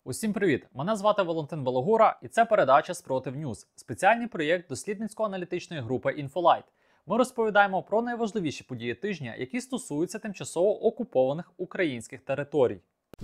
Усім привіт! Мене звати Валентин Балагура і це передача «Спротив Ньюз» – спеціальний проєкт дослідницько-аналітичної групи «Інфолайт». Ми розповідаємо про найважливіші події тижня, які стосуються тимчасово окупованих українських територій.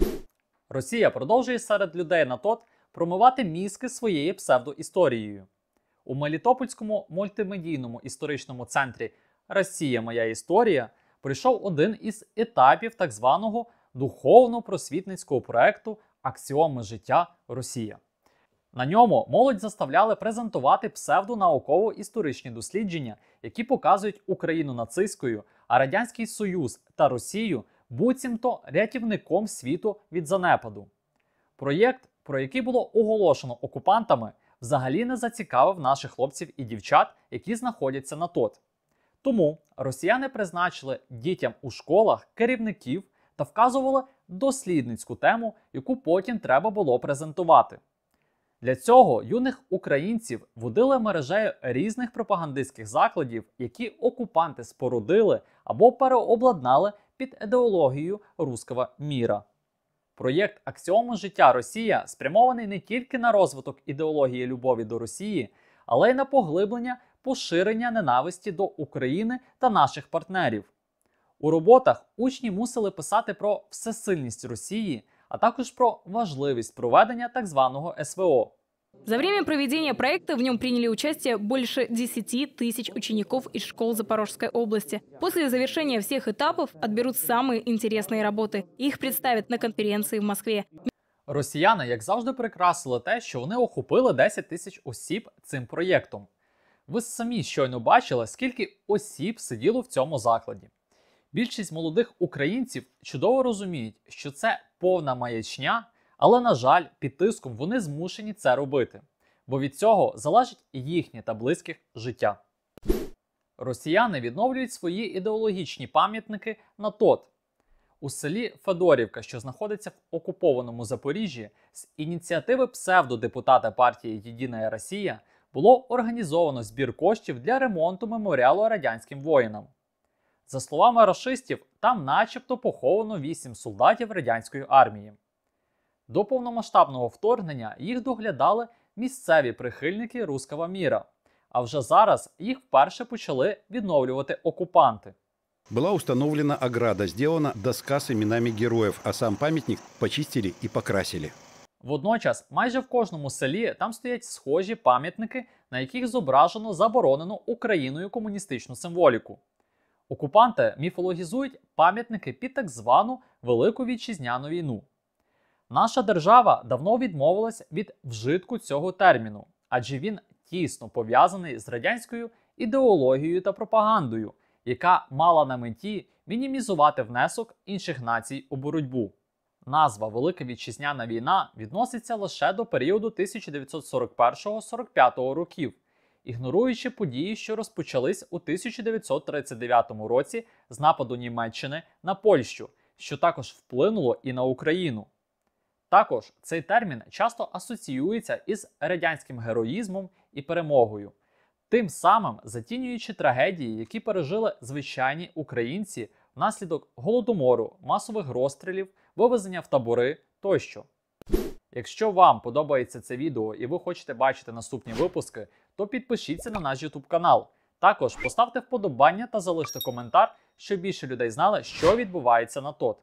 Росія продовжує серед людей на ТОТ промивати мізки своєю псевдоісторією. У Мелітопольському мультимедійному історичному центрі «Росія. Моя історія» пройшов один із етапів так званого духовно-просвітницького проєкту «Аксіоми життя. Росія». На ньому молодь заставляли презентувати псевдонауково-історичні дослідження, які показують Україну нацистською, а Радянський Союз та Росію буцімто рятівником світу від занепаду. Проєкт, про який було оголошено окупантами, взагалі не зацікавив наших хлопців і дівчат, які знаходяться на ТОТ. Тому росіяни призначили дітям у школах керівників та вказували дослідницьку тему, яку потім треба було презентувати. Для цього юних українців водили мережею різних пропагандистських закладів, які окупанти спорудили або переобладнали під ідеологію руського міра. Проєкт «Аксіоми життя. Росія» спрямований не тільки на розвиток ідеології любові до Росії, але й на поглиблення поширення ненависті до України та наших партнерів. У роботах учні мусили писати про всесильність Росії, а також про важливість проведення так званого СВО. За время проведения проекта в нем приняли участие больше 10 тысяч учеников из школ Запорожской области. После завершения всех этапов отберут самые интересные работы. Их представят на конференции в Москве. Росіяни, як завжди, прикрасили те, що вони охопили 10 тисяч осіб цим проєктом. Ви самі щойно бачили, скільки осіб сиділо в цьому закладі. Більшість молодих українців чудово розуміють, що це повна маячня, але, на жаль, під тиском вони змушені це робити, бо від цього залежить їхнє та близьких життя. Росіяни відновлюють свої ідеологічні пам'ятники на ТОТ. У селі Федорівка, що знаходиться в окупованому Запоріжжі, з ініціативи псевдодепутата партії «Єдина Росія» було організовано збір коштів для ремонту меморіалу радянським воїнам. За словами рашистів, там начебто поховано 8 солдатів радянської армії. До повномасштабного вторгнення їх доглядали місцеві прихильники руського міра, а вже зараз їх вперше почали відновлювати окупанти. Была установлена ограда, сделана доска с именами героев, а сам памятник почистили и покрасили. Водночас, майже в кожному селі там стоять схожі пам'ятники, на яких зображено заборонену Україною комуністичну символіку. Окупанти міфологізують пам'ятники під так звану Велику Вітчизняну війну. Наша держава давно відмовилась від вжитку цього терміну, адже він тісно пов'язаний з радянською ідеологією та пропагандою, яка мала на меті мінімізувати внесок інших націй у боротьбу. Назва Велика Вітчизняна війна відноситься лише до періоду 1941-45 років, ігноруючи події, що розпочались у 1939 році з нападу Німеччини на Польщу, що також вплинуло і на Україну. Також цей термін часто асоціюється із радянським героїзмом і перемогою, тим самим затінюючи трагедії, які пережили звичайні українці внаслідок голодомору, масових розстрілів, вивезення в табори тощо. Якщо вам подобається це відео і ви хочете бачити наступні випуски, то підпишіться на наш YouTube канал. Також поставте вподобання та залиште коментар, щоб більше людей знали, що відбувається на ТОТ.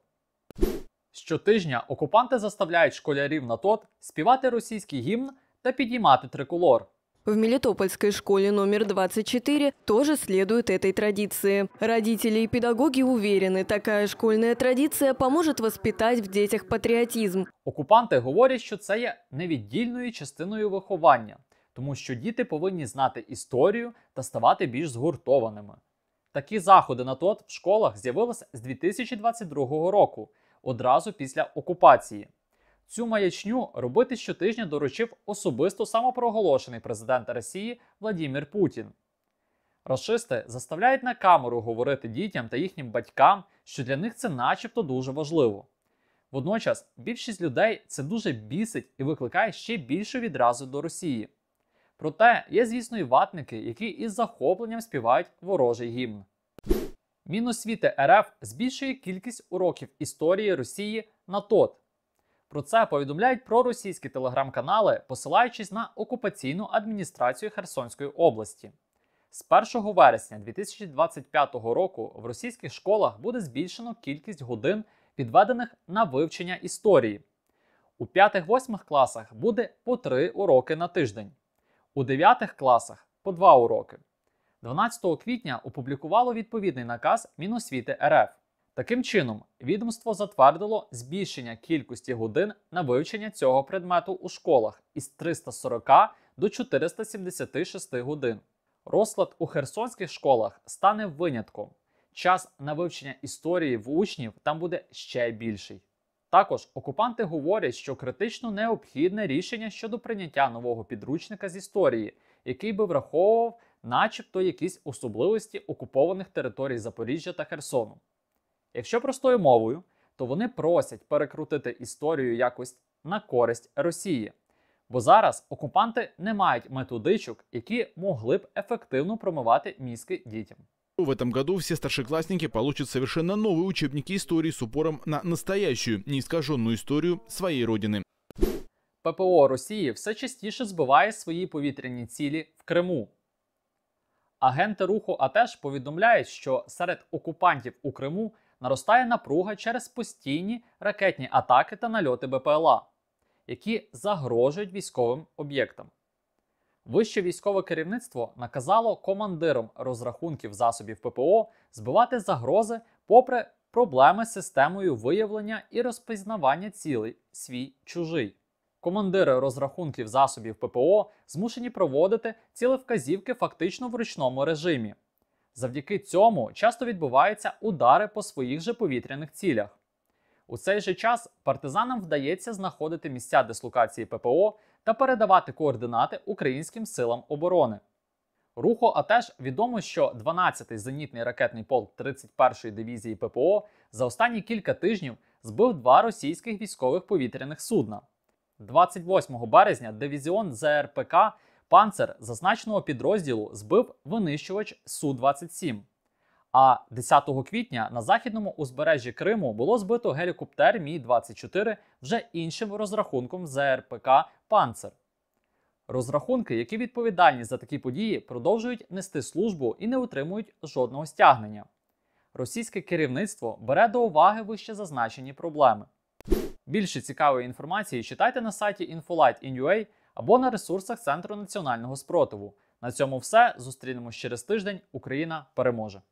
Щотижня окупанти заставляють школярів на ТОТ співати російський гімн та підіймати триколор. В Мелитопольской школе номер 24 тоже следуют этой традиции. Родители и педагоги уверены, такая школьная традиция поможет воспитать в детях патріотизм. Окупанти говорять, що це є невіддільною частиною виховання, тому що діти повинні знати історію та ставати більш згуртованими. Такі заходи на ТОТ в школах з'явилися з 2022 року, одразу після окупації. Цю маячню робити щотижня доручив особисто самопроголошений президент Росії Владимир Путін. Рашисти заставляють на камеру говорити дітям та їхнім батькам, що для них це начебто дуже важливо. Водночас, більшість людей це дуже бісить і викликає ще більшу відразу до Росії. Проте є, звісно, і ватники, які із захопленням співають ворожий гімн. Міносвіти РФ збільшує кількість уроків історії Росії на ТОТ. Про це повідомляють проросійські телеграм-канали, посилаючись на окупаційну адміністрацію Херсонської області. З 1 вересня 2025 року в російських школах буде збільшено кількість годин, відведених на вивчення історії. У 5-8 класах буде по 3 уроки на тиждень, у 9 класах по 2 уроки. 12 квітня опублікувало відповідний наказ Міносвіти РФ. Таким чином, відомство затвердило збільшення кількості годин на вивчення цього предмету у школах із 340 до 476 годин. Розклад у херсонських школах стане винятком. Час на вивчення історії в учнів там буде ще більший. Також окупанти говорять, що критично необхідне рішення щодо прийняття нового підручника з історії, який би враховував начебто якісь особливості окупованих територій Запоріжжя та Херсону. Якщо простою мовою, то вони просять перекрутити історію якось на користь Росії. Бо зараз окупанти не мають методичок, які могли б ефективно промивати мізки дітям. В этом году все старшеклассники получат совершенно новые учебники истории с упором на настоящую, неискаженную историю своей родины. ППО Росії все частіше збиває свої повітряні цілі в Криму. Агенти руху АТЕШ повідомляють, що серед окупантів у Криму наростає напруга через постійні ракетні атаки та нальоти БПЛА, які загрожують військовим об'єктам. Вище військове керівництво наказало командирам розрахунків засобів ППО збивати загрози попри проблеми з системою виявлення і розпізнавання цілей свій-чужий. Командири розрахунків засобів ППО змушені проводити цілевказівки фактично в ручному режимі. Завдяки цьому часто відбуваються удари по своїх же повітряних цілях. У цей же час партизанам вдається знаходити місця дислокації ППО та передавати координати українським силам оборони. Руху АТЕШ відомо, що 12-й зенітний ракетний полк 31-ї дивізії ППО за останні кілька тижнів збив 2 російських військових повітряних судна. 28 березня дивізіон ЗРПК «Панцер» зазначеного підрозділу збив винищувач Су-27. А 10 квітня на західному узбережжі Криму було збито гелікоптер Мі-24 вже іншим розрахунком ЗРПК «Панцер». Розрахунки, які відповідальні за такі події, продовжують нести службу і не отримують жодного стягнення. Російське керівництво бере до уваги вище зазначені проблеми. Більше цікавої інформації читайте на сайті infolight.in.ua або на ресурсах Центру національного спротиву. На цьому все. Зустрінемось через тиждень. Україна переможе!